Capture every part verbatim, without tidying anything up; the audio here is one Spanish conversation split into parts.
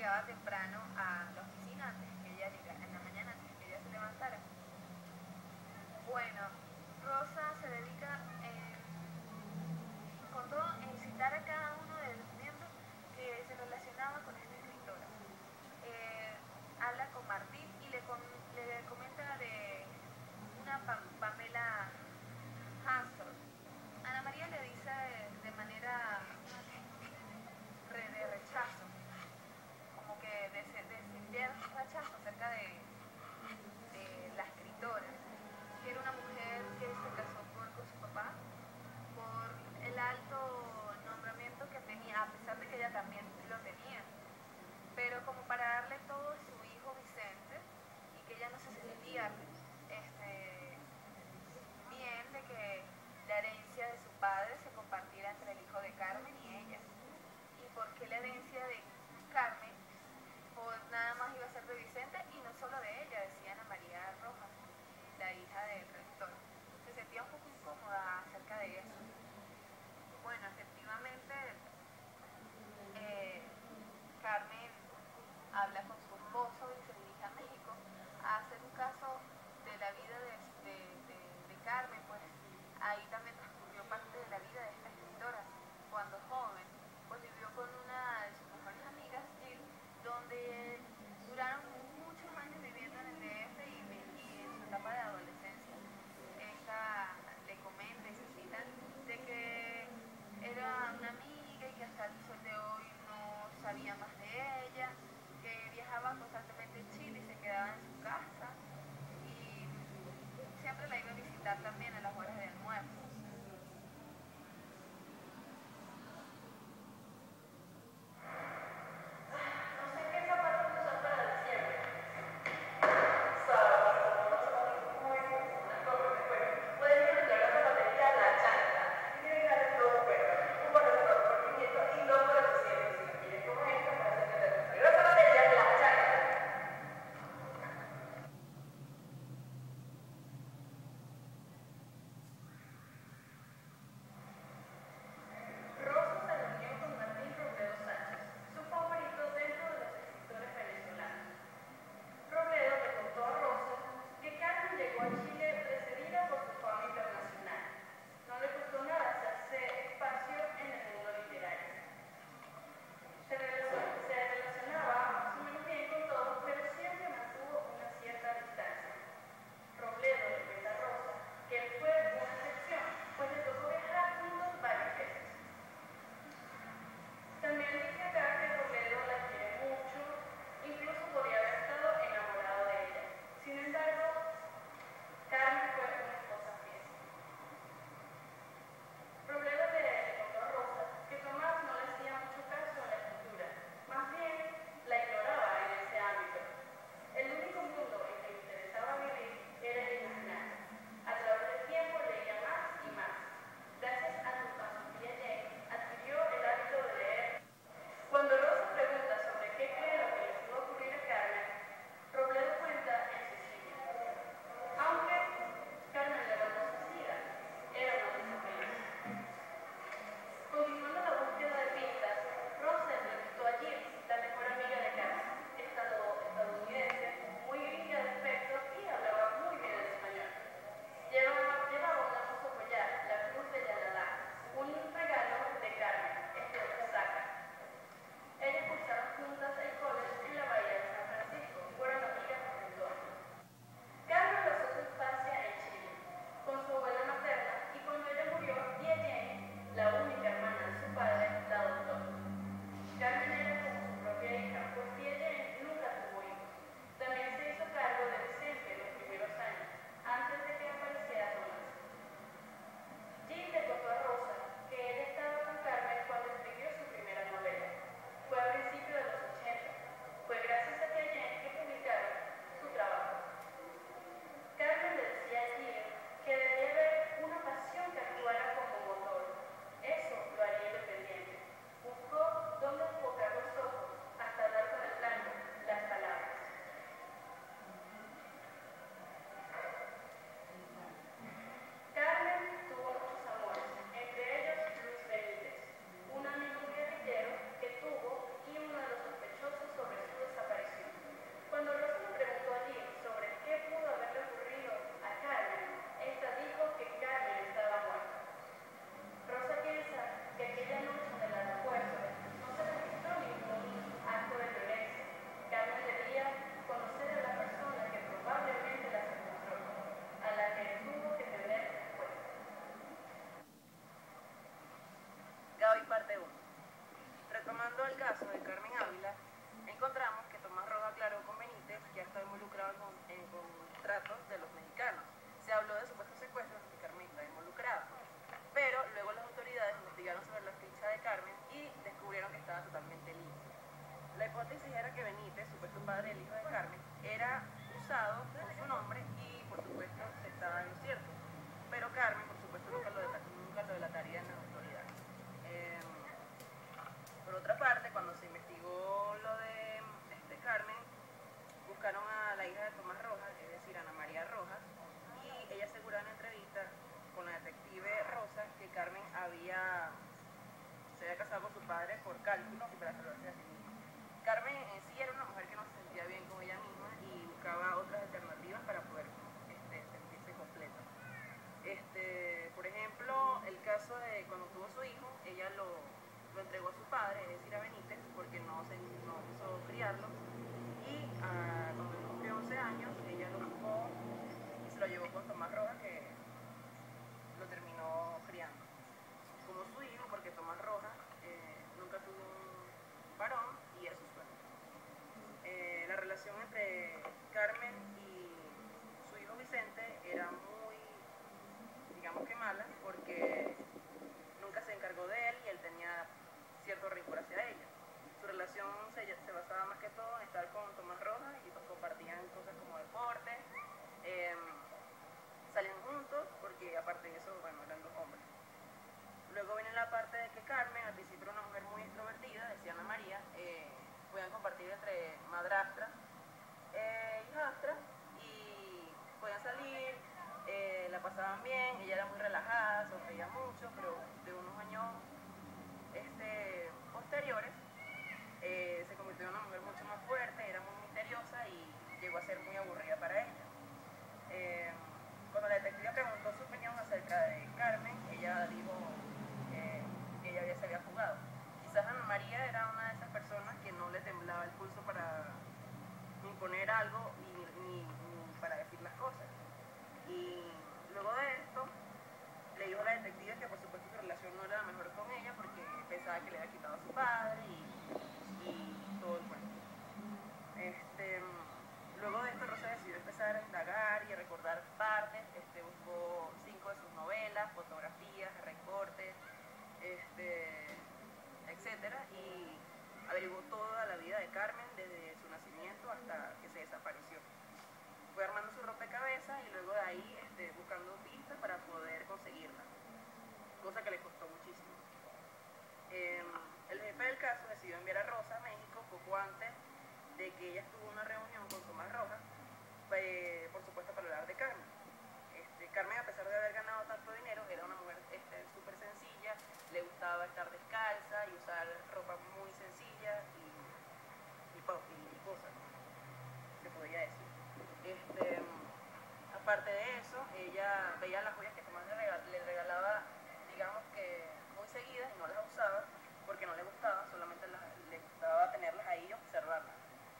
llegaba temprano a la oficina antes que ella llegara, en la mañana antes que ella se levantara. Bueno, Rosa se dedica en, con todo en citar a cada uno de los miembros que se relacionaba con esta escritora. Eh, habla con Martín y le, com le comenta de una Pam Pamela Hansel. Ana María le dice de, de manera re de rechazo, como que de, de sentir rechazo acerca de, de la escritora, que era una mujer que se casó por, con su papá por el alto nombramiento que tenía, a pesar de que ella también lo tenía, pero como para darle todo a su hijo Vicente y que ella no se sentía este, bien de que la herencia de su padre se compartiera entre el hijo de Carmen y ella. Y porque la herencia de Carmen pues nada más iba a ser de Vicente y no solo de ella, decía Ana María Rojas, la hija del rector. Se sentía un poco incómoda acerca de eso. Bueno, efectivamente, eh, Carmen habla con su esposo y se dirige a México a hacer un caso de la vida de, de, de, de Carmen, pues ahí también transcurrió parte de la vida de esta escritora. Cuando joven, pues vivió con una de sus mejores amigas, Jill, donde duraron muchos años viviendo en el D F y, y en su etapa de adolescencia. Ella le comenta y se cita de que era una amiga y que hasta el sol de hoy no sabía más de ella, que viajaba dijera que Benítez, supuesto padre del hijo de Carmen, era usado con su nombre y por supuesto estaba en lo cierto. Pero Carmen, por supuesto, nunca lo, delata, nunca lo delataría en las autoridades. Eh, por otra parte, cuando se investigó lo de este, Carmen, buscaron a la hija de Tomás Rojas, es decir, Ana María Rojas, y ella aseguró en la entrevista con la detective Rosa que Carmen había, se había casado con su padre por cálculos y para salvarse a sí misma. Carmen en sí era una mujer que no se sentía bien con ella misma y buscaba otras alternativas para poder este, sentirse completa. Este, por ejemplo, el caso de cuando tuvo su hijo, ella lo, lo entregó a su padre, es decir, a Benítez, porque no, se, no quiso criarlo. Y ah, cuando él cumplió once años, ella lo buscó y se lo llevó con Tomás Rojas, que lo terminó criando como su hijo, porque Tomás Rojas eh, nunca tuvo un varón y era su suegro. Eh, la relación entre Carmen y su hijo Vicente era muy, digamos que mala, porque nunca se encargó de él y él tenía cierto rencor hacia ella. Su relación se, se basaba más que todo en estar con Tomás Rojas y pues compartían cosas como deporte, eh, salían juntos porque aparte de eso, bueno, eran dos hombres. Luego viene la parte de que Carmen, al principio era una mujer muy extrovertida, decía Ana María, eh, podían compartir entre madrastra e hijastra y podían salir, eh, la pasaban bien, ella era muy relajada, sonreía mucho, pero de unos años este, posteriores eh, se convirtió en una mujer mucho más fuerte, era muy misteriosa y llegó a ser muy aburrida para ella. Eh, cuando la detective preguntó su opinión acerca de Carmen, ella dijo eh, que ella había, se había fugado. Quizás Ana María era una de esas personas que no le temblaba el pulso para imponer algo ni, ni, ni para decir las cosas. Y luego de esto, le dijo a la detective que por supuesto su relación no era la mejor con ella porque pensaba que le había quitado a su padre y, y todo el cuento. Este, luego de esto Rosa decidió empezar a indagar y a recordar partes, este, buscó cinco de sus novelas, fotografías, recortes, este, etcétera, y averiguó toda la vida de Carmen desde su nacimiento hasta que se desapareció. Fue armando su rompecabezas y luego de ahí este, buscando pistas para poder conseguirla, cosa que le costó muchísimo. Eh, el jefe del caso decidió enviar a Rosa a México poco antes de que ella estuvo en una reunión con Tomás Rojas, eh, por supuesto para hablar de Carmen. Este, Carmen, a pesar de haber ganado tanto dinero, era una mujer súper este, sencilla, le gustaba estar descalza y usar ropa muy sencilla y, y, y, y cosas, se podría decir. Este, aparte de eso, ella veía las joyas que Tomás le, regal, le regalaba, digamos que muy seguidas y no las usaba porque no le gustaba, solamente las, le gustaba tenerlas ahí y observarlas.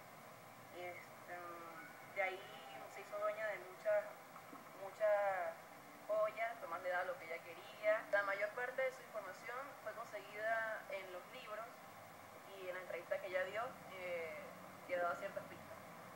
Este, de ahí se hizo dueña de muchas, muchas joyas, Tomás le daba lo que ella quería. La mayor parte de su información fue conseguida en los libros y en la entrevista que ella dio, eh, que daba ciertas pistas.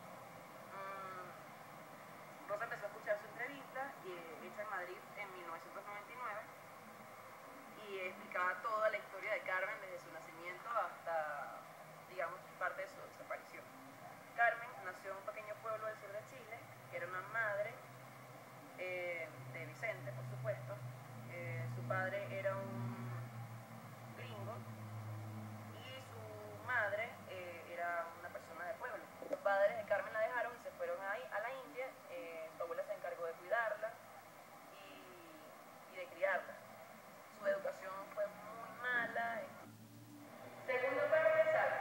Rosa empezó a escuchar su entrevista eh, hecha en Madrid en mil novecientos noventa y nueve y explicaba toda la historia de Carmen desde su nacimiento hasta, digamos, parte de su desaparición. Carmen nació en un pequeño pueblo del sur de Chile, que era una madre eh, de Vicente, por supuesto. Eh, su padre era un gringo y su madre eh, era una persona de pueblo. Los padres de Carmen la dejaron y se fueron ahí a la India. Eh, su abuela se encargó de cuidarla y, y de criarla. Su educación fue muy mala. Segundo para empezar,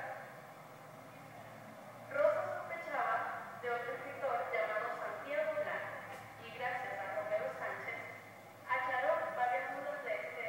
Rosa sospechaba de otro escritor llamado Santiago Blanco y gracias a Romero Sánchez aclaró varias dudas de este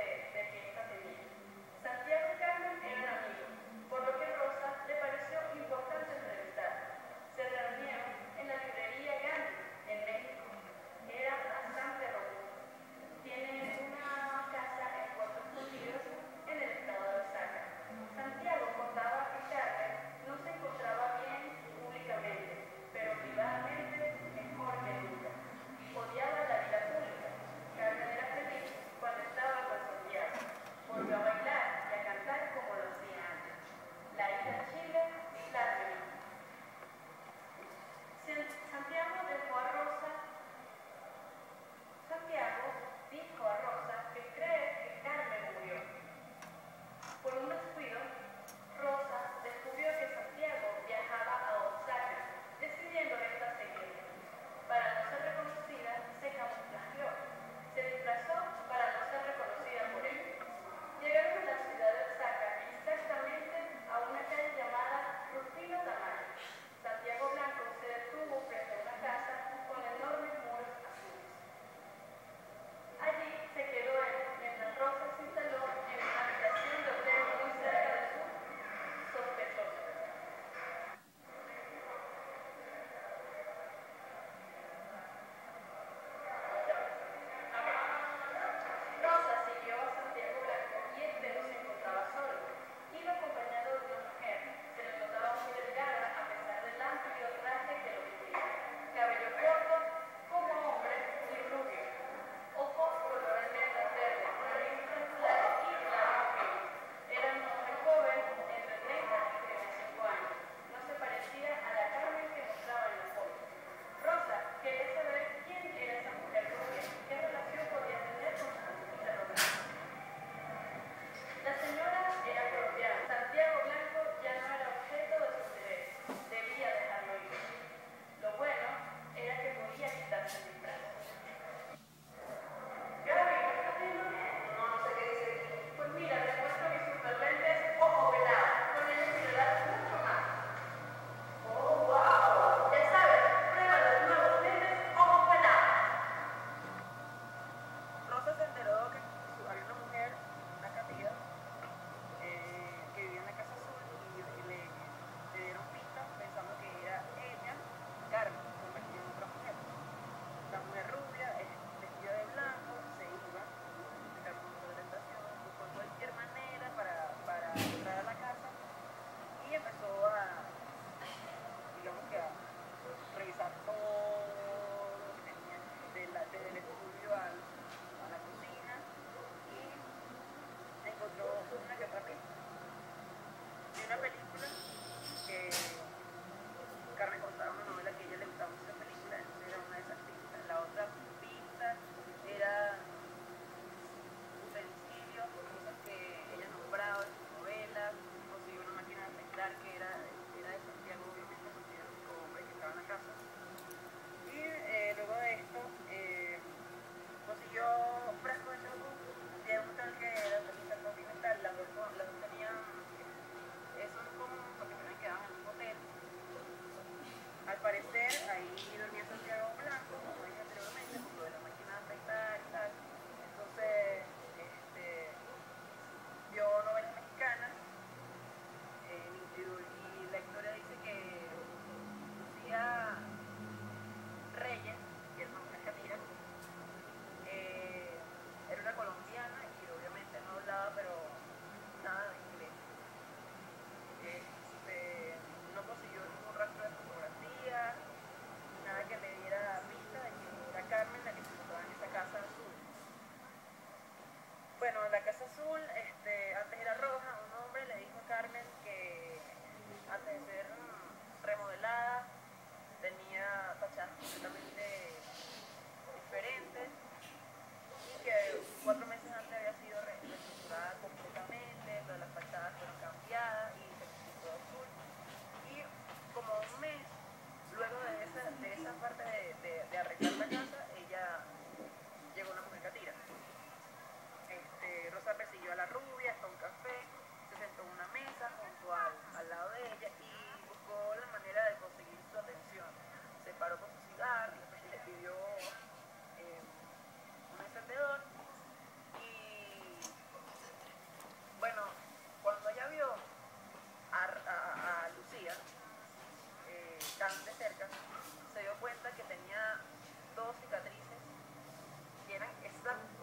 tan de cerca, se dio cuenta que tenía dos cicatrices que eran exactas